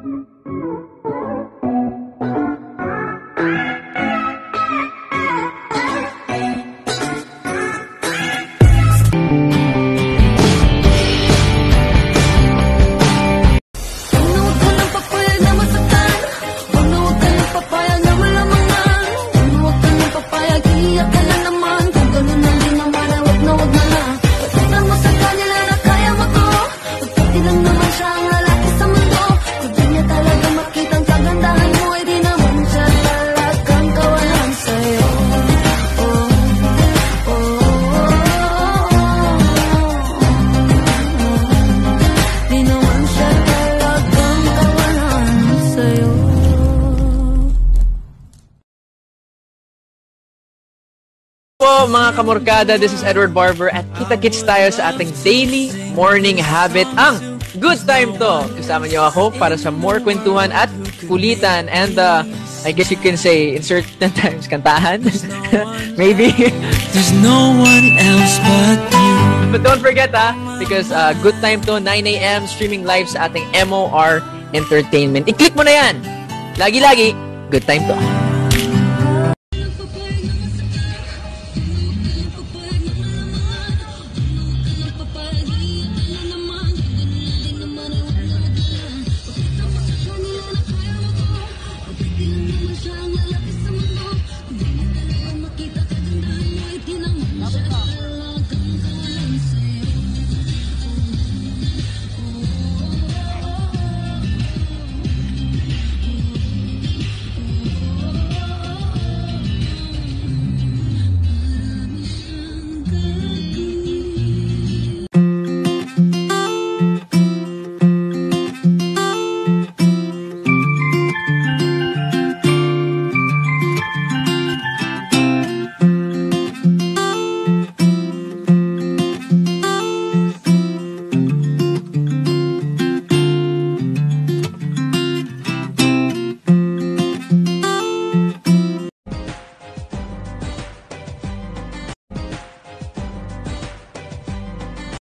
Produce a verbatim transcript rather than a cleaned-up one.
Mga kamorkada, this is Edward Barber at kita-kits tayo sa ating daily morning habit, ang Good Time To. Kasama niyo ako para sa more kwentuhan at kulitan and uh, I guess you can say in certain times kantahan. Maybe. There's no one else but you. But don't forget ah, because uh, Good Time To, nine a m streaming live sa ating M O R Entertainment. I-click mo na yan. Lagi-lagi, Good Time To.